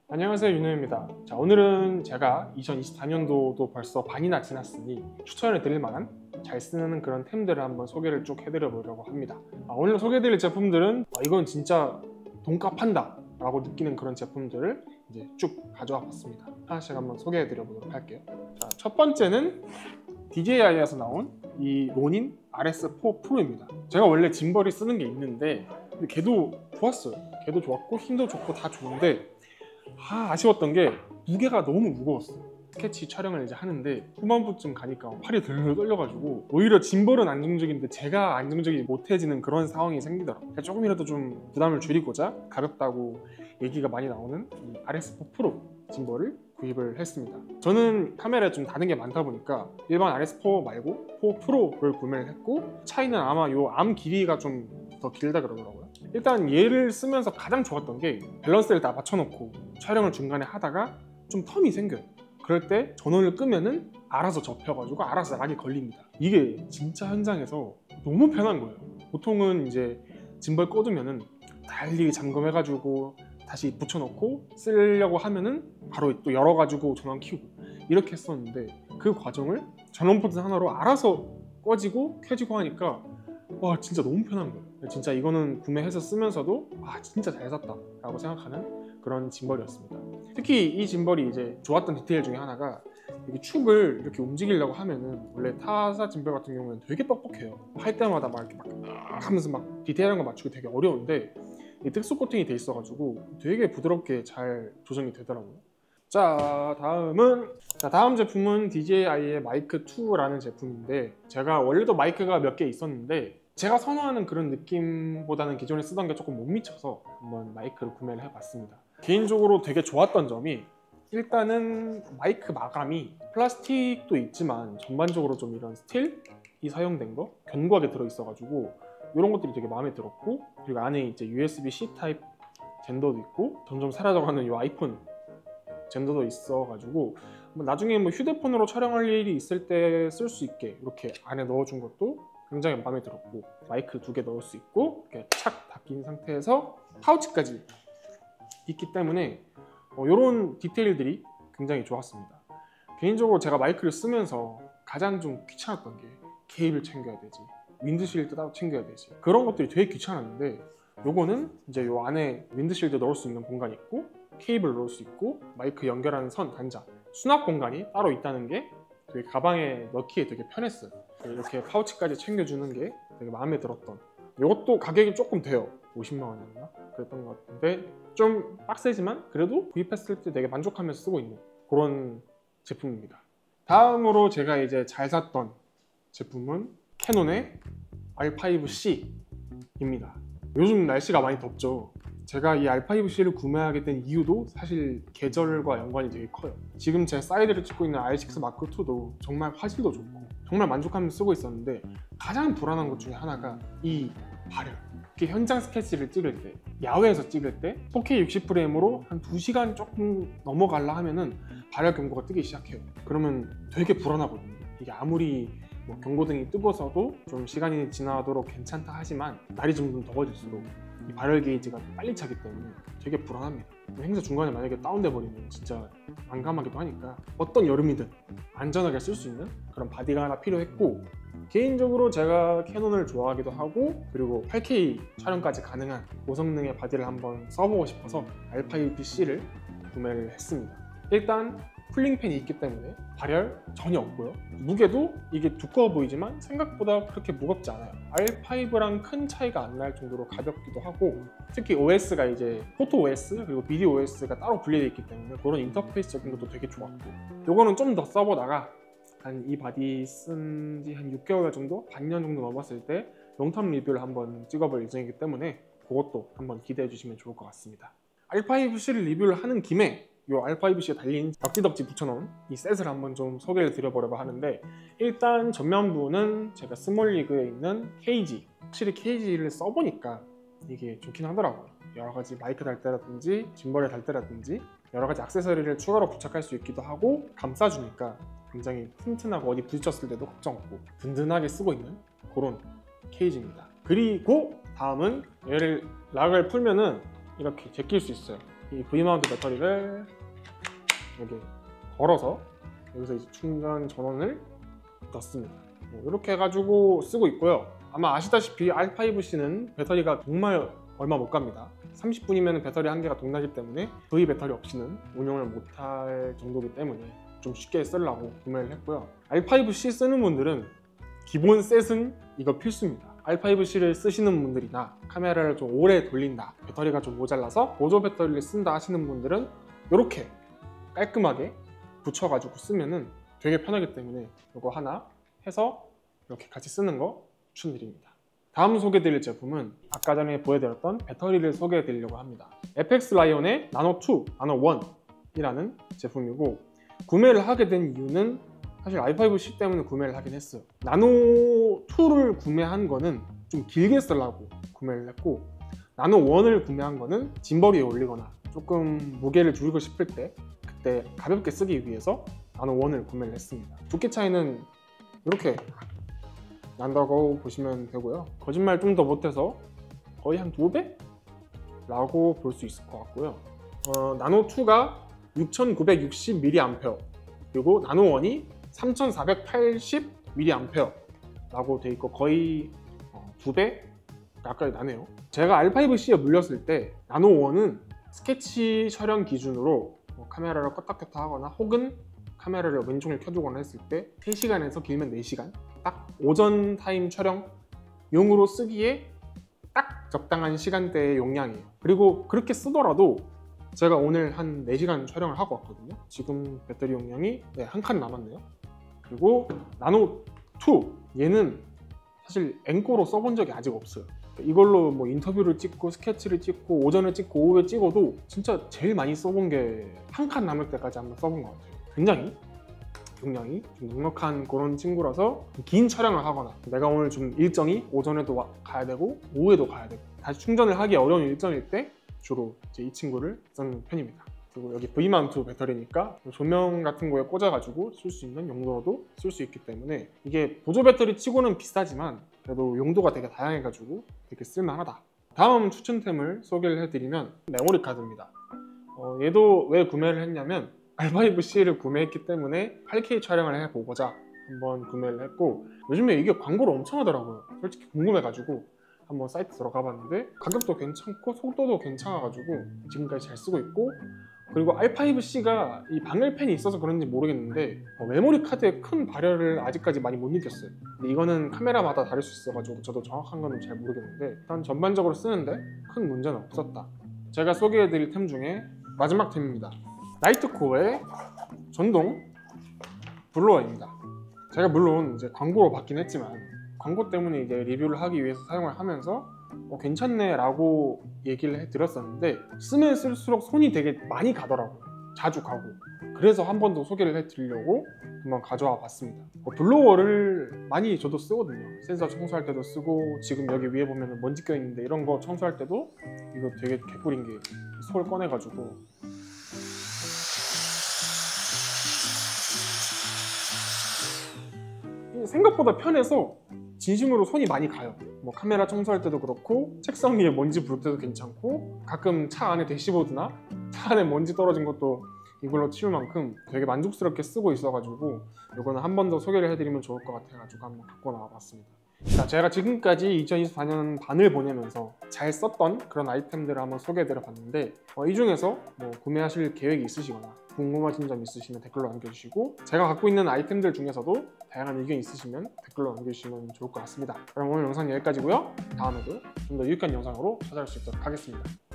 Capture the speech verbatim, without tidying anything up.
안녕하세요, 윤호입니다. 자, 오늘은 제가 이천이십사 년도도 벌써 반이나 지났으니 추천해 드릴 만한 잘 쓰는 그런 템들을 한번 소개를 쭉 해드려 보려고 합니다. 아, 오늘 소개해드릴 제품들은 아, 이건 진짜 돈값 한다 라고 느끼는 그런 제품들을 이제 쭉 가져와 봤습니다. 하나씩 한번 소개해 드려 보도록 할게요. 자, 첫 번째는 디제이아이에서 나온 이 로닌 알에스 사 프로입니다. 제가 원래 짐벌이 쓰는 게 있는데 근데 걔도 좋았어요. 걔도 좋았고 힘도 좋고 다 좋은데 아, 아쉬웠던 게 무게가 너무 무거웠어요. 스케치 촬영을 이제 하는데 후반부쯤 가니까 팔이 덜덜 떨려가지고 오히려 짐벌은 안정적인데 제가 안정적이지 못해지는 그런 상황이 생기더라고요. 조금이라도 좀 부담을 줄이고자 가볍다고 얘기가 많이 나오는 이 알에스 사 프로 짐벌을 구입을 했습니다. 저는 카메라에 좀 다른 게 많다 보니까 일반 알에스 사 말고 사 프로를 구매를 했고 차이는 아마 요 암 길이가 좀 더 길다 그러더라고요. 일단 얘를 쓰면서 가장 좋았던 게 밸런스를 다 맞춰놓고 촬영을 중간에 하다가 좀 텀이 생겨요. 그럴 때 전원을 끄면은 알아서 접혀가지고 알아서 락이 걸립니다. 이게 진짜 현장에서 너무 편한 거예요. 보통은 이제 짐벌 꺼두면은 달리 잠금해가지고 다시 붙여놓고 쓰려고 하면은 바로 또 열어가지고 전원 켜고 이렇게 했었는데 그 과정을 전원 버튼 하나로 알아서 꺼지고 켜지고 하니까 와 진짜 너무 편한 거예요. 진짜 이거는 구매해서 쓰면서도 아 진짜 잘 샀다 라고 생각하는 그런 짐벌이었습니다. 특히 이 짐벌이 이제 좋았던 디테일 중에 하나가 이게 축을 이렇게 움직이려고 하면은 원래 타사 짐벌 같은 경우는 되게 뻑뻑해요. 할 때마다 막 이렇게 막 하면서 막 디테일한 거 맞추기 되게 어려운데 이 특수 코팅이 돼 있어가지고 되게 부드럽게 잘 조정이 되더라고요. 자 다음은 자 다음 제품은 디제이아이의 마이크 투라는 제품인데 제가 원래도 마이크가 몇 개 있었는데 제가 선호하는 그런 느낌보다는 기존에 쓰던 게 조금 못 미쳐서 한번 마이크를 구매를 해봤습니다. 개인적으로 되게 좋았던 점이 일단은 마이크 마감이 플라스틱도 있지만 전반적으로 좀 이런 스틸이 사용된 거 견고하게 들어있어가지고 이런 것들이 되게 마음에 들었고 그리고 안에 이제 유에스비 씨 타입 젠더도 있고 점점 사라져가는 이 아이폰 젠더도 있어가지고 나중에 뭐 휴대폰으로 촬영할 일이 있을 때 쓸 수 있게 이렇게 안에 넣어준 것도 굉장히 마음에 들었고 마이크 두 개 넣을 수 있고 이렇게 착 닫힌 상태에서 파우치까지 있기 때문에 어, 이런 디테일들이 굉장히 좋았습니다. 개인적으로 제가 마이크를 쓰면서 가장 좀 귀찮았던 게 케이블 챙겨야 되지 윈드실드 따로 챙겨야 되지 그런 것들이 되게 귀찮았는데 요거는 이제 요 안에 윈드실드 넣을 수 있는 공간이 있고 케이블 넣을 수 있고 마이크 연결하는 선 단자 수납 공간이 따로 있다는 게 되게 가방에 넣기에 되게 편했어요. 이렇게 파우치까지 챙겨주는 게 되게 마음에 들었던 이것도 가격이 조금 돼요. 오십만 원이었나? 그랬던 것 같은데 좀 빡세지만 그래도 구입했을 때 되게 만족하면서 쓰고 있는 그런 제품입니다. 다음으로 제가 이제 잘 샀던 제품은 캐논의 알 파이브 씨입니다. 요즘 날씨가 많이 덥죠. 제가 이 알 파이브 씨를 구매하게 된 이유도 사실 계절과 연관이 되게 커요. 지금 제 사이드를 찍고 있는 알 식스 마크 투도 정말 화질도 좋고 정말 만족하면서 쓰고 있었는데 가장 불안한 것 중에 하나가 이 발열. 특히 현장 스케치를 찍을 때 야외에서 찍을 때 포케이 육십 프레임으로 한 두 시간 조금 넘어가려 하면은 발열 경고가 뜨기 시작해요. 그러면 되게 불안하거든요. 이게 아무리 뭐 경고등이 뜨고서도 좀 시간이 지나도록 괜찮다 하지만 날이 점점 더워질수록 이 발열 게이지가 빨리 차기 때문에 되게 불안합니다. 행사 중간에 만약에 다운돼 버리면 진짜 난감하기도 하니까 어떤 여름이든 안전하게 쓸 수 있는 그런 바디가 하나 필요했고 개인적으로 제가 캐논을 좋아하기도 하고 그리고 팔 케이 촬영까지 가능한 고성능의 바디를 한번 써보고 싶어서 알 파이브 씨를 구매를 했습니다. 일단 쿨링팬이 있기 때문에 발열 전혀 없고요. 무게도 이게 두꺼워 보이지만 생각보다 그렇게 무겁지 않아요. 알 파이브랑 큰 차이가 안 날 정도로 가볍기도 하고 특히 오에스가 이제 포토 오에스 그리고 비디오 오에스가 따로 분리되어 있기 때문에 그런 인터페이스적인 것도 되게 좋았고 요거는 좀 더 써보다가 한 이 바디 쓴 지 한 육 개월 정도? 반년 정도 넘었을 때 롱텀 리뷰를 한번 찍어볼 예정이기 때문에 그것도 한번 기대해 주시면 좋을 것 같습니다. 알 파이브 씨를 리뷰를 하는 김에 이 알 파이브 씨에 달린 덕지덕지 붙여놓은 이 셋을 한번 좀 소개를 드려보려고 하는데 일단 전면부는 제가 스몰리그에 있는 케이지 확실히 케이지를 써보니까 이게 좋긴 하더라고요. 여러가지 마이크 달 때라든지 짐벌에 달 때라든지 여러가지 액세서리를 추가로 부착할 수 있기도 하고 감싸주니까 굉장히 튼튼하고 어디 부딪혔을 때도 걱정 없고 든든하게 쓰고 있는 그런 케이지입니다. 그리고 다음은 얘를 락을 풀면은 이렇게 제낄 수 있어요. 이 이 V마운트 배터리를 여기 걸어서 여기서 이제 충전 전원을 넣습니다. 뭐 이렇게 해가지고 쓰고 있고요. 아마 아시다시피 알 파이브 씨는 배터리가 정말 얼마 못 갑니다. 삼십 분이면 배터리 한 개가 동나기 때문에 V 배터리 없이는 운영을 못할 정도이기 때문에 좀 쉽게 쓰려고 구매를 했고요. 알 파이브 씨 쓰는 분들은 기본 셋은 이거 필수입니다. 알 파이브 씨를 쓰시는 분들이나 카메라를 좀 오래 돌린다, 배터리가 좀 모자라서 보조 배터리를 쓴다 하시는 분들은 이렇게 깔끔하게 붙여가지고 쓰면은 되게 편하기 때문에 이거 하나 해서 이렇게 같이 쓰는 거 추천드립니다. 다음 소개드릴 제품은 아까 전에 보여드렸던 배터리를 소개해드리려고 합니다. 에프엑스 라이온의 나노 투, 나노 원이라는 제품이고, 구매를 하게 된 이유는 사실 알 파이브 씨 때문에 구매를 하긴 했어요. 나노 투를 구매한 거는 좀 길게 쓰려고 구매를 했고, 나노 원을 구매한 거는 짐벌이에 올리거나 조금 무게를 줄이고 싶을 때 그때 가볍게 쓰기 위해서 나노 원을 구매를 했습니다. 두께 차이는 이렇게 난다고 보시면 되고요. 거짓말 좀 더 못해서 거의 한 두 배? 라고 볼 수 있을 것 같고요. 어, 나노 투가 육천구백육십 밀리앰페어, 그리고 나노 원이 삼천사백팔십 밀리앰페어 라고 돼 있고 거의 어, 두 배 가까이 나네요. 제가 알 파이브 씨에 물렸을 때 나노 원은 스케치 촬영 기준으로 뭐 카메라를 껐다 켰다 하거나 혹은 카메라를 왼쪽을 켜두거나 했을 때 세 시간에서 길면 네 시간, 딱 오전 타임 촬영용으로 쓰기에 딱 적당한 시간대의 용량이에요. 그리고 그렇게 쓰더라도 제가 오늘 한 네 시간 촬영을 하고 왔거든요. 지금 배터리 용량이 네, 한 칸 남았네요. 그리고 나노 투, 얘는 사실 앵꼬로 써본 적이 아직 없어요. 이걸로 뭐 인터뷰를 찍고 스케치를 찍고 오전에 찍고 오후에 찍어도 진짜 제일 많이 써본 게 한 칸 남을 때까지 한번 써본 것 같아요. 굉장히 용량이 좀 넉넉한 그런 친구라서 긴 촬영을 하거나 내가 오늘 좀 일정이 오전에도 와, 가야 되고 오후에도 가야 되고 다시 충전을 하기 어려운 일정일 때 주로 이제 이 친구를 쓰는 편입니다. 그리고 여기 V마운트 배터리니까 조명 같은 거에 꽂아가지고 쓸 수 있는 용도로도 쓸 수 있기 때문에 이게 보조 배터리 치고는 비싸지만 그래도 용도가 되게 다양해가지고 되게 쓸만하다. 다음 추천템을 소개를 해드리면 메모리 카드입니다. 어, 얘도 왜 구매를 했냐면 알 파이브 씨를 구매했기 때문에 팔 케이 촬영을 해보고자 한번 구매를 했고, 요즘에 이게 광고를 엄청 하더라고요. 솔직히 궁금해가지고 한번 사이트 들어가 봤는데 가격도 괜찮고 속도도 괜찮아가지고 지금까지 잘 쓰고 있고, 그리고 알 파이브 씨가 이 방열팬이 있어서 그런지 모르겠는데 어, 메모리 카드에 큰 발열을 아직까지 많이 못 느꼈어요. 근데 이거는 카메라마다 다를 수 있어가지고 저도 정확한 건 잘 모르겠는데 일단 전반적으로 쓰는데 큰 문제는 없었다. 제가 소개해드릴 템 중에 마지막 템입니다. 나이트코어의 전동 블로어입니다. 제가 물론 이제 광고로 받긴 했지만 광고 때문에 이제 리뷰를 하기 위해서 사용을 하면서 어, 괜찮네 라고 얘기를 해드렸었는데 쓰면 쓸수록 손이 되게 많이 가더라고요. 자주 가고. 그래서 한 번 더 소개를 해드리려고 한번 가져와 봤습니다. 어, 블로어를 많이 저도 쓰거든요. 센서 청소할 때도 쓰고, 지금 여기 위에 보면 먼지 껴있는데 이런 거 청소할 때도 이거 되게 개꿀인 게 솔 꺼내가지고 생각보다 편해서 진심으로 손이 많이 가요. 뭐 카메라 청소할 때도 그렇고 책상 위에 먼지 부을 때도 괜찮고 가끔 차 안에 대시보드나 차 안에 먼지 떨어진 것도 이걸로 치울 만큼 되게 만족스럽게 쓰고 있어가지고 이거는 한 번 더 소개를 해드리면 좋을 것 같아가지고 한번 갖고 나와봤습니다. 자, 제가 지금까지 이천이십사 년 반을 보내면서 잘 썼던 그런 아이템들을 한번 소개해드려 봤는데 어, 이 중에서 뭐 구매하실 계획이 있으시거나 궁금하신 점 있으시면 댓글로 남겨주시고, 제가 갖고 있는 아이템들 중에서도 다양한 의견 있으시면 댓글로 남겨주시면 좋을 것 같습니다. 그럼 오늘 영상 여기까지고요. 다음에도 좀 더 유익한 영상으로 찾아올 수 있도록 하겠습니다.